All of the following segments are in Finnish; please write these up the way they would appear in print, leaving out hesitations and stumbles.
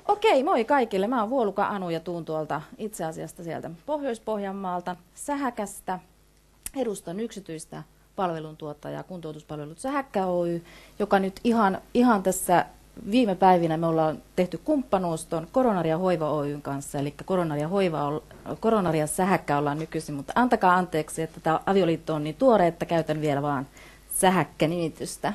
Okei, moi kaikille. Mä oon Vuoluka Anu ja tuun tuolta itse asiassa sieltä Pohjois-Pohjanmaalta, Sähäkästä. Edustan yksityistä palveluntuottajaa, kuntoutuspalvelut Sähäkkä Oy, joka nyt ihan tässä viime päivinä me ollaan tehty kumppanuus tuon Koronaria Hoiva Oyn kanssa, eli Koronaria Sähäkkä ollaan nykyisin, mutta antakaa anteeksi, että tämä avioliitto on niin tuore, että käytän vielä vaan Sähäkkä-nimitystä.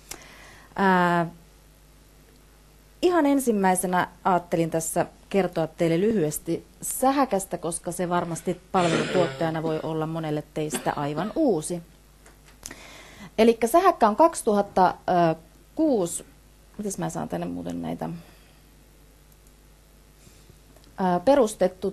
Ihan ensimmäisenä ajattelin tässä kertoa teille lyhyesti Sähäkästä, koska se varmasti palvelutuottajana voi olla monelle teistä aivan uusi. Eli Sähäkkä on 2006, mitäs mä saan tänne muuten näitä, perustettu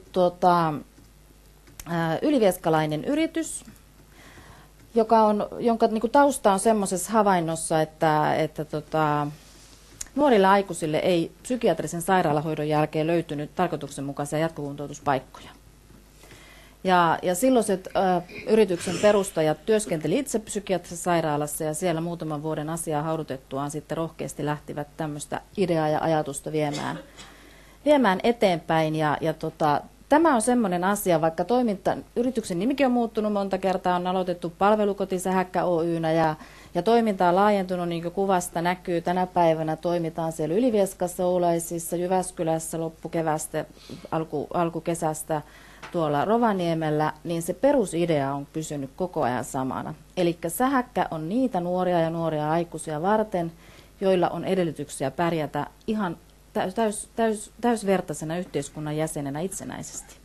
ylivieskalainen yritys, jonka niin kuin tausta on semmoisessa havainnossa, että nuorille aikuisille ei psykiatrisen sairaalahoidon jälkeen löytynyt tarkoituksenmukaisia jatkokuntoutuspaikkoja. Ja silloiset yrityksen perustajat työskenteli itse psykiatrisessa sairaalassa ja siellä muutaman vuoden asiaa haudutettuaan sitten rohkeasti lähtivät tämmöistä ideaa ja ajatusta viemään eteenpäin. Tämä on semmoinen asia, vaikka yrityksen nimikin on muuttunut monta kertaa, on aloitettu palvelukoti Sähäkkä Oynä ja toiminta on laajentunut, niin kuin kuvasta näkyy. Tänä päivänä toimitaan siellä Ylivieskassa, Oulaisissa, Jyväskylässä loppukevästä, alkukesästä tuolla Rovaniemellä, niin se perusidea on pysynyt koko ajan samana. Eli Sähäkkä on niitä nuoria ja nuoria aikuisia varten, joilla on edellytyksiä pärjätä ihan täysvertaisena yhteiskunnan jäsenenä itsenäisesti.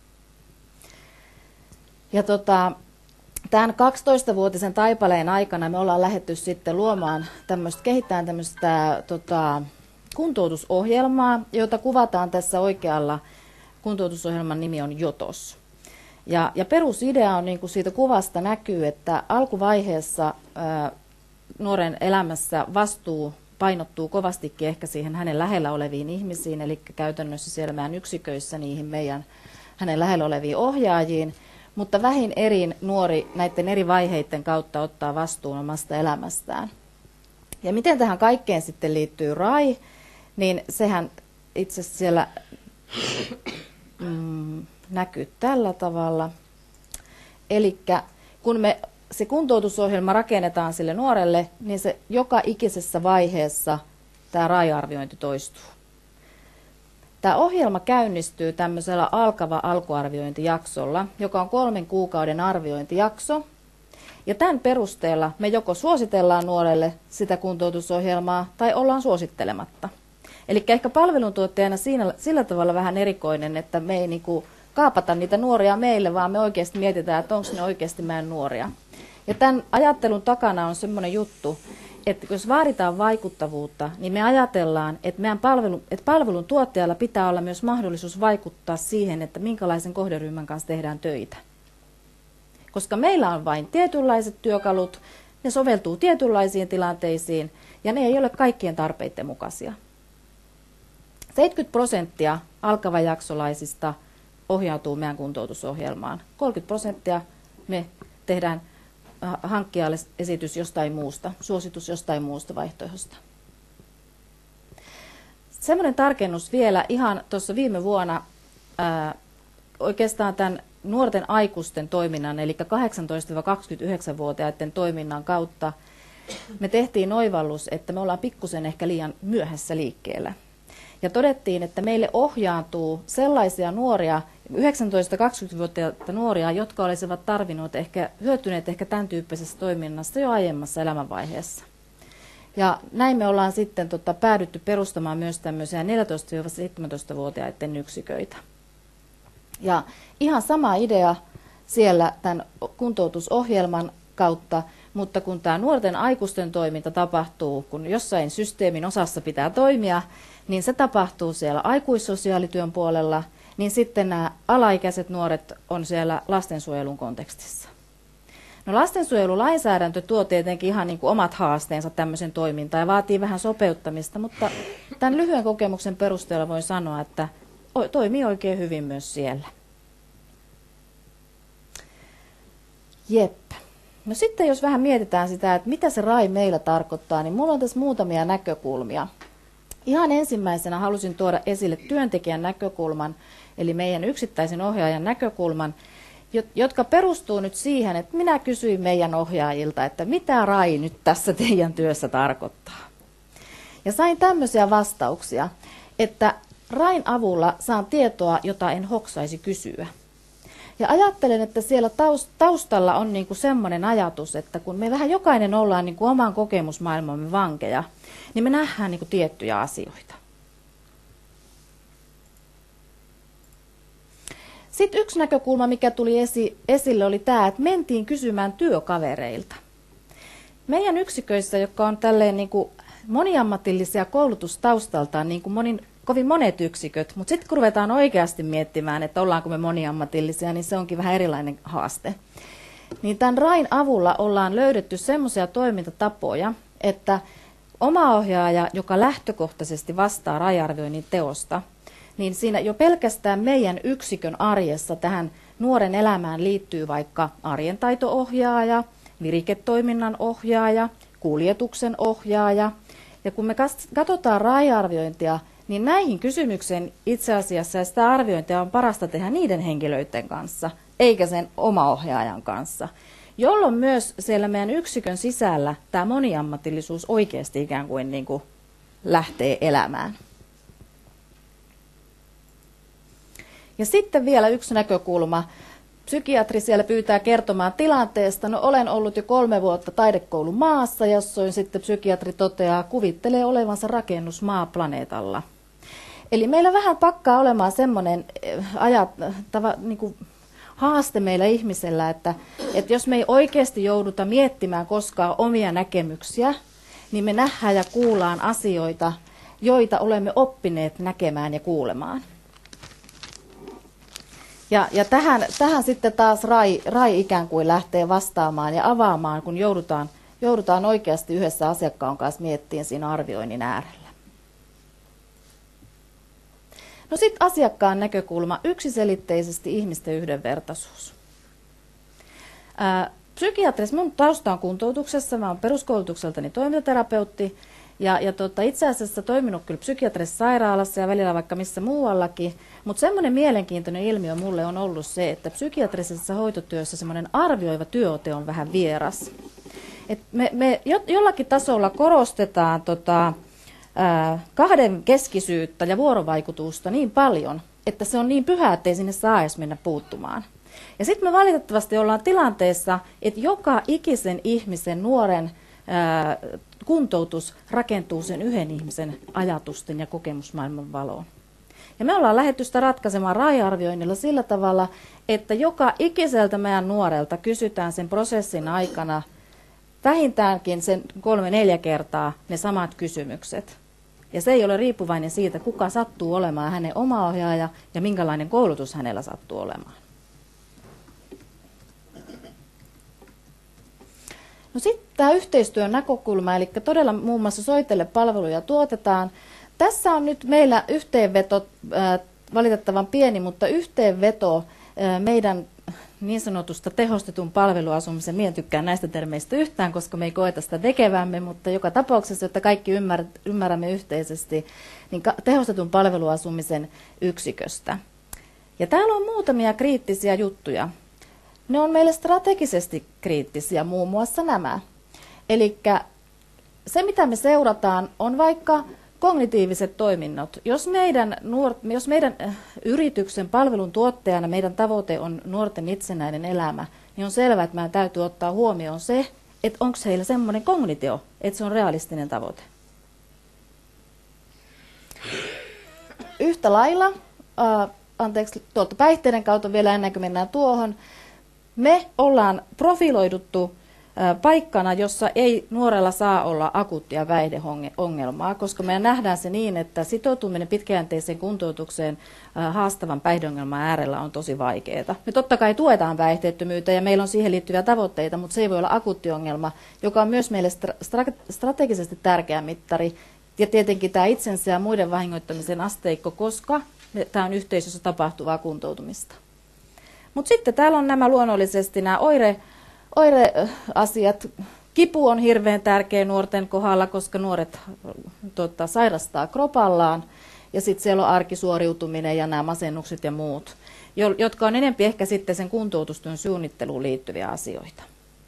Ja tämän 12-vuotisen taipaleen aikana me ollaan lähdetty sitten kehittämään tämmöistä kuntoutusohjelmaa, jota kuvataan tässä oikealla. Kuntoutusohjelman nimi on JOTOS. Ja perusidea on, niin kuin siitä kuvasta näkyy, että alkuvaiheessa nuoren elämässä vastuu painottuu kovastikin ehkä siihen hänen lähellä oleviin ihmisiin, eli käytännössä siellä meidän yksiköissä niihin hänen lähellä oleviin ohjaajiin, mutta vähin erin nuori näiden eri vaiheiden kautta ottaa vastuun omasta elämästään. Ja miten tähän kaikkeen sitten liittyy RAI, niin sehän itse asiassa siellä näkyy tällä tavalla. Eli kun se kuntoutusohjelma rakennetaan sille nuorelle, niin se joka ikisessä vaiheessa tämä RAI-arviointi toistuu. Tämä ohjelma käynnistyy tämmöisellä alkuarviointijaksolla, joka on 3 kuukauden arviointijakso. Ja tämän perusteella me joko suositellaan nuorelle sitä kuntoutusohjelmaa tai ollaan suosittelematta. Eli ehkä palveluntuottajana sillä tavalla vähän erikoinen, että me ei niinku kaapata niitä nuoria meille, vaan me oikeasti mietitään, että onko ne oikeasti meidän nuoria. Ja tämän ajattelun takana on semmoinen juttu, että jos vaaditaan vaikuttavuutta, niin me ajatellaan, että palvelun tuottajalla pitää olla myös mahdollisuus vaikuttaa siihen, että minkälaisen kohderyhmän kanssa tehdään töitä. Koska meillä on vain tietynlaiset työkalut, ne soveltuu tietynlaisiin tilanteisiin ja ne ei ole kaikkien tarpeiden mukaisia. 70% alkavajaksolaisista ohjautuu meidän kuntoutusohjelmaan. 30% me tehdään hankkijalle esitys jostain muusta, suositus jostain muusta vaihtoehdosta. Semmoinen tarkennus vielä ihan tuossa viime vuonna oikeastaan tämän nuorten aikuisten toiminnan, eli 18-29-vuotiaiden toiminnan kautta me tehtiin oivallus, että me ollaan pikkusen ehkä liian myöhässä liikkeellä. Ja todettiin, että meille ohjaantuu sellaisia nuoria, 19-20-vuotiaita nuoria, jotka olisivat hyötyneet ehkä tämän tyyppisestä toiminnasta jo aiemmassa elämänvaiheessa. Ja näin me ollaan sitten päädytty perustamaan myös tämmöisiä 14-17-vuotiaiden yksiköitä. Ja ihan sama idea siellä tämän kuntoutusohjelman kautta, mutta kun tämä nuorten aikuisten toiminta tapahtuu, kun jossain systeemin osassa pitää toimia, niin se tapahtuu siellä aikuissosiaalityön puolella, niin sitten nämä alaikäiset nuoret on siellä lastensuojelun kontekstissa. No lastensuojelulainsäädäntö tuo tietenkin ihan niin kuin omat haasteensa tämmöisen toimintaan ja vaatii vähän sopeuttamista, mutta tämän lyhyen kokemuksen perusteella voin sanoa, että toimii oikein hyvin myös siellä. Jep. No sitten jos vähän mietitään sitä, että mitä se RAI meillä tarkoittaa, niin mulla on tässä muutamia näkökulmia. Ihan ensimmäisenä halusin tuoda esille työntekijän näkökulman, eli meidän yksittäisen ohjaajan näkökulman, jotka perustuu nyt siihen, että minä kysyin meidän ohjaajilta, että mitä RAI nyt tässä teidän työssä tarkoittaa. Ja sain tämmöisiä vastauksia, että RAIn avulla saan tietoa, jota en hoksaisi kysyä. Ja ajattelen, että siellä taustalla on niin kuin semmoinen ajatus, että kun me vähän jokainen ollaan niin kuin oman kokemusmaailmamme vankeja, niin me nähdään niin kuin tiettyjä asioita. Sitten yksi näkökulma, mikä tuli esille, oli tämä, että mentiin kysymään työkavereilta. Meidän yksiköissä, jotka on tälleen niin kuin moniammatillisia koulutustaustaltaan, niin kuin kovin monet yksiköt, mutta sitten kun ruvetaan oikeasti miettimään, että ollaanko me moniammatillisia, niin se onkin vähän erilainen haaste. Niin tämän RAIn avulla ollaan löydetty semmoisia toimintatapoja, että omaohjaaja, joka lähtökohtaisesti vastaa RAI-arvioinnin teosta, niin siinä jo pelkästään meidän yksikön arjessa tähän nuoren elämään liittyy vaikka arjen taito-ohjaaja, viriketoiminnan ohjaaja, kuljetuksen ohjaaja. Ja kun me katsotaan RAI-arviointia, niin näihin kysymyksiin itse asiassa ja sitä arviointia on parasta tehdä niiden henkilöiden kanssa, eikä sen omaohjaajan kanssa, jolloin myös siellä meidän yksikön sisällä tämä moniammatillisuus oikeasti ikään kuin lähtee elämään. Ja sitten vielä yksi näkökulma. Psykiatri siellä pyytää kertomaan tilanteesta. No olen ollut jo 3 vuotta taidekoulun maassa, jossain sitten psykiatri toteaa, kuvittelee olevansa rakennusmaa planeetalla. Eli meillä vähän pakkaa olemaan semmoinen haaste meillä ihmisellä, että jos me ei oikeasti jouduta miettimään koskaan omia näkemyksiä, niin me nähdään ja kuullaan asioita, joita olemme oppineet näkemään ja kuulemaan. Ja tähän sitten taas RAI ikään kuin lähtee vastaamaan ja avaamaan, kun joudutaan oikeasti yhdessä asiakkaan kanssa miettimään siinä arvioinnin äärellä. No sitten asiakkaan näkökulma, yksiselitteisesti ihmisten yhdenvertaisuus. Psykiatrissa mun tausta on kuntoutuksessa, mä oon peruskoulutukseltani toimintaterapeutti ja itse asiassa toiminut kyllä psykiatrisessa sairaalassa ja välillä vaikka missä muuallakin, mutta semmoinen mielenkiintoinen ilmiö mulle on ollut se, että psykiatrisessa hoitotyössä semmoinen arvioiva työote on vähän vieras. Et me jollakin tasolla korostetaan kahden keskisyyttä ja vuorovaikutusta niin paljon, että se on niin pyhä, ettei sinne saa edes mennä puuttumaan. Ja sitten me valitettavasti ollaan tilanteessa, että joka ikisen ihmisen, nuoren kuntoutus rakentuu sen yhden ihmisen ajatusten ja kokemusmaailman valoon. Ja me ollaan lähdetty sitä ratkaisemaan RAI-arvioinnilla sillä tavalla, että joka ikiseltä meidän nuorelta kysytään sen prosessin aikana vähintäänkin sen 3-4 kertaa ne samat kysymykset. Ja se ei ole riippuvainen siitä, kuka sattuu olemaan hänen oma ohjaaja ja minkälainen koulutus hänellä sattuu olemaan. No sitten tämä yhteistyön näkökulma, eli todella muun muassa soitelle-palveluja tuotetaan. Tässä on nyt meillä yhteenveto, valitettavan pieni, mutta yhteenveto meidän niin sanotusta tehostetun palveluasumisen. Minä en tykkää näistä termeistä yhtään, koska me ei koeta sitä tekevämme, mutta joka tapauksessa, jotta kaikki ymmärrämme yhteisesti, niin tehostetun palveluasumisen yksiköstä. Ja täällä on muutamia kriittisiä juttuja. Ne on meille strategisesti kriittisiä, muun muassa nämä. Eli se, mitä me seurataan, on vaikka kognitiiviset toiminnot. Jos meidän yrityksen palvelun tuottajana meidän tavoite on nuorten itsenäinen elämä, niin on selvää, että meidän täytyy ottaa huomioon se, että onko heillä semmoinen kognitio, että se on realistinen tavoite. Yhtä lailla, tuolta päihteiden kautta vielä ennen kuin mennään tuohon, me ollaan profiloiduttu paikkana, jossa ei nuorella saa olla akuuttia päihdeongelmaa, koska me nähdään se niin, että sitoutuminen pitkäjänteiseen kuntoutukseen haastavan päihdeongelman äärellä on tosi vaikeaa. Me totta kai tuetaan päihteettömyyttä ja meillä on siihen liittyviä tavoitteita, mutta se ei voi olla akuutti ongelma, joka on myös meille strategisesti tärkeä mittari. Ja tietenkin tämä itsensä ja muiden vahingoittamisen asteikko, koska tämä on yhteisössä tapahtuvaa kuntoutumista. Mutta sitten täällä on nämä luonnollisesti nämä oireasiat, Kipu on hirveän tärkeä nuorten kohdalla, koska nuoret sairastaa kropallaan. Ja sitten siellä on arkisuoriutuminen ja nämä masennukset ja muut, jotka on enemmän ehkä sitten sen kuntoutustyön suunnitteluun liittyviä asioita.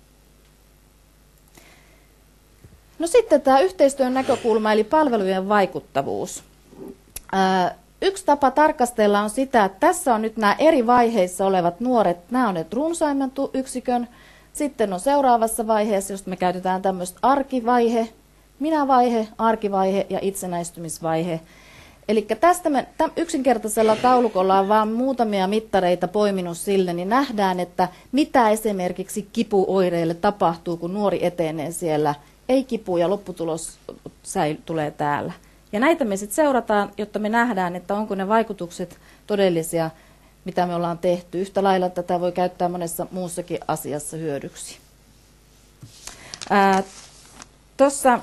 No sitten tämä yhteistyön näkökulma, eli palvelujen vaikuttavuus. Yksi tapa tarkastella on sitä, että tässä on nyt nämä eri vaiheissa olevat nuoret, nämä on ne runsaimman yksikön, sitten on seuraavassa vaiheessa, josta me käytetään tämmöistä arkivaihe, minävaihe, arkivaihe ja itsenäistymisvaihe. Eli tästä me yksinkertaisella taulukolla on vain muutamia mittareita poiminut sille, niin nähdään, että mitä esimerkiksi kipuoireille tapahtuu, kun nuori etenee siellä. Ei kipu ja lopputulos tulee täällä. Ja näitä me sitten seurataan, jotta me nähdään, että onko ne vaikutukset todellisia, mitä me ollaan tehty. Yhtä lailla tätä voi käyttää monessa muussakin asiassa hyödyksi. Tuossa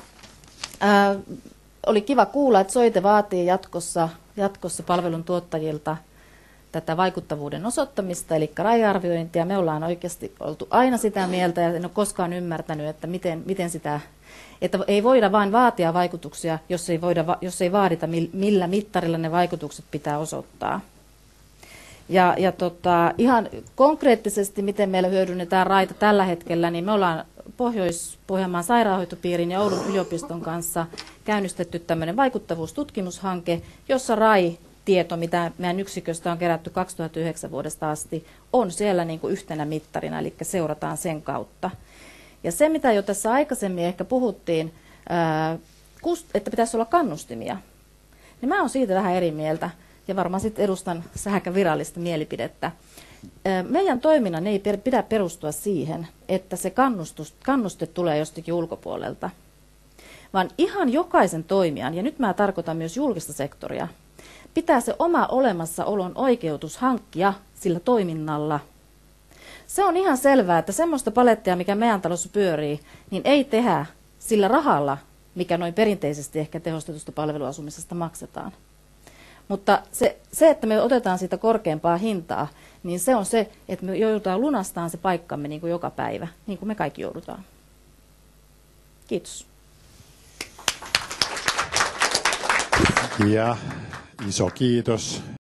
oli kiva kuulla, että Soite vaatii jatkossa palveluntuottajilta tätä vaikuttavuuden osoittamista, eli raja-arviointia. Me ollaan oikeasti oltu aina sitä mieltä, ja en ole koskaan ymmärtänyt, että miten sitä, että ei voida vain vaatia vaikutuksia, jos ei vaadita, millä mittarilla ne vaikutukset pitää osoittaa. Ja ihan konkreettisesti, miten meillä hyödynnetään raita tällä hetkellä, niin me ollaan Pohjois-Pohjanmaan sairaanhoitopiirin ja Oulun yliopiston kanssa käynnistetty tämmöinen vaikuttavuustutkimushanke, jossa RAI-tieto, mitä meidän yksiköstä on kerätty 2009 vuodesta asti, on siellä niin kuin yhtenä mittarina, eli seurataan sen kautta. Ja se, mitä jo tässä aikaisemmin ehkä puhuttiin, että pitäisi olla kannustimia, niin mä oon siitä vähän eri mieltä, ja varmaan sitten edustan sähäkä virallista mielipidettä. Meidän toiminnan ei pidä perustua siihen, että se kannuste tulee jostakin ulkopuolelta, vaan ihan jokaisen toimijan, ja nyt mä tarkoitan myös julkista sektoria, pitää se oma olemassaolon oikeutus hankkia sillä toiminnalla. Se on ihan selvää, että semmoista palettia, mikä meidän talossa pyörii, niin ei tehdä sillä rahalla, mikä noin perinteisesti ehkä tehostetusta palveluasumisesta maksetaan. Mutta se, että me otetaan siitä korkeampaa hintaa, niin se on se, että me joudutaan lunastamaan se paikkamme niin kuin joka päivä, niin kuin me kaikki joudutaan. Kiitos. Ja iso kiitos